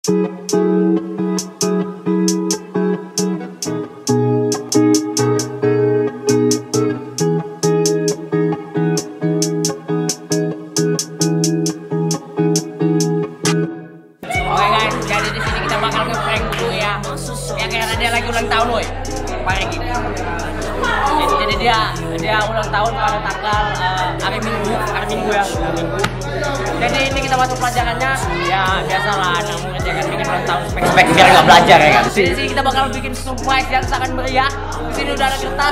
Jadi di sini kita bakal nge-prank dulu ya. Ya karena dia lagi ulang tahun, woi. Parah gitu. Jadi dia ulang tahun pada tanggal hari Minggu ya. Jadi ini kita masuk pelajarannya. Ya biasalah anak murid ya kan bikin ulang tahun spek biar nggak belajar ya kan. Di sini kita bakal bikin surprise yang sangat meriah. Di sini udah ada kertas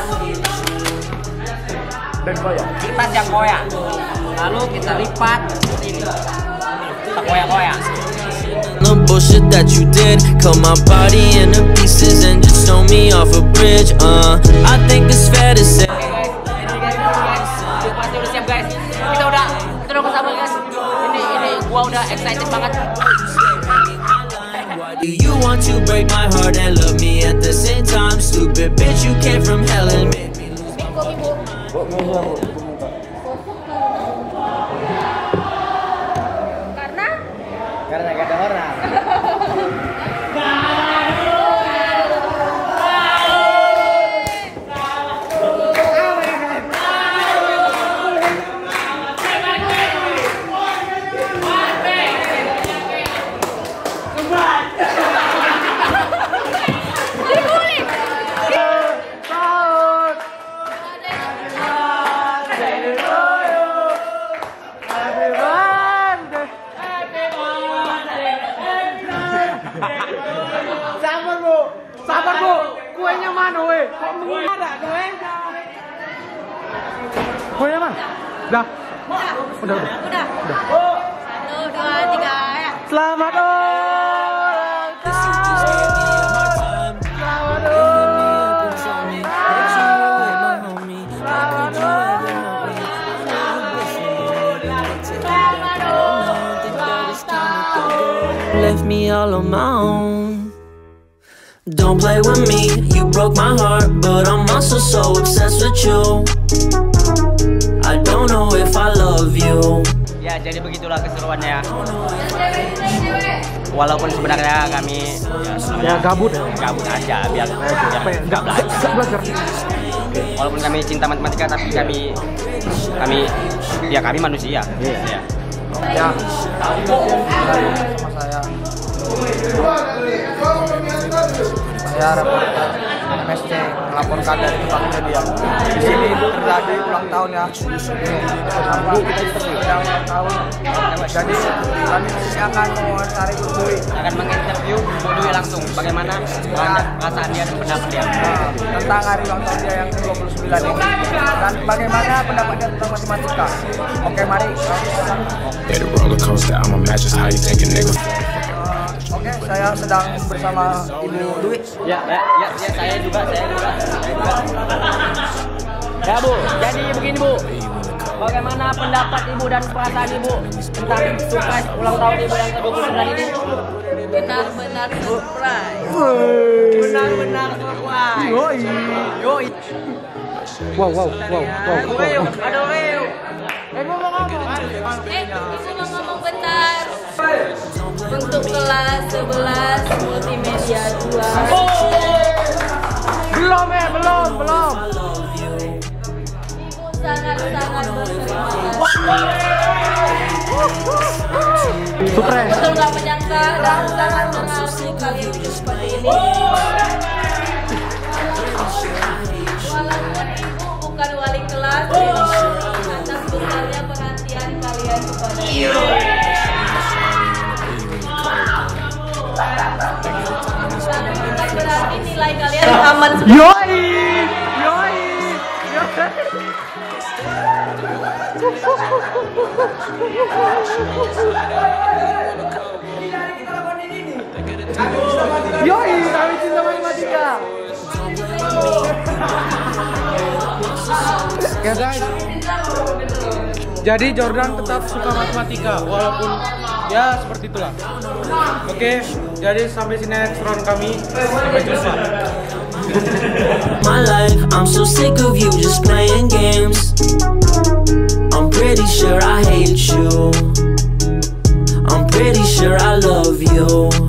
dan koyak. Kertas yang koyak. Lalu kita lipat ini. Kita koyak-koyak. The bullshit that you did, cut my body into pieces and just throw me off a bridge. I think it's fair to say. Pasti udah siap guys. Kita udah bersama guys. Ini gua udah excited banget. Do you want to break my heart and love me at the same time? Stupid bitch, you came from hell and made me lose my mind. Karena gak ada orang. Sabar bu, kuenya mana weh? Kok belum ada kuenya? Kuenya mana? Udah. Udah. 1, 2, 3 ya. Selamat ulang tahun. Selamat ulang tahun. Left me all on my own. Don't play with me, you broke my heart, but I'm also so obsessed with you. I don't know if I love you. Ya, jadi begitulah keseruannya. Walaupun sebenarnya kami ya gabut aja biar nggak belajar. Walaupun kami cinta matematika, tapi kami manusia. Ya. Ya. Saya reporter MSC melaporkan dari tempat kejadian. Di sini itu terjadi ulang tahun ya. Sampai kita sedang ulang tahun. Jadi kami di sini akan mewawancari Bu Dwi. Akan menginterview Bu Dwi langsung. Bagaimana perasaan dia dan pendapat dia tentang hari ulang tahun dia yang ke-29 ini. Dan bagaimana pendapat dia tentang matematika. Oke, mari. Oke, saya sedang bersama Ibu Dwi. Ya, saya juga. Ya Bu, jadi begini Bu. Bagaimana pendapat Ibu dan perasaan Ibu tentang surprise ulang tahun Ibu yang ke-29 ini? Benar-benar surprise. Benar-benar surprise. Yoi. Wow. Aduh, Bisa ngomong bentar. Untuk kelas 11 multimedia 2. Belum. Ibu sangat-sangat berterima kasih. Betul nggak menyangka dan sangat mengagumi kalian seperti ini. Walaupun ibu bukan wali kelas, atas besarnya perhatian kalian kepada ibu. Berarti nilai kalian aman semua. Yoi. Yoi, kami cinta matematika. Ya guys. Jadi Jordan tetap suka matematika walaupun ya seperti itulah. Oke, jadi sampai sini next round kami. Sampai jumpa. My life, I'm so sick of you just playing games. I'm pretty sure I hate you. I'm pretty sure I love you.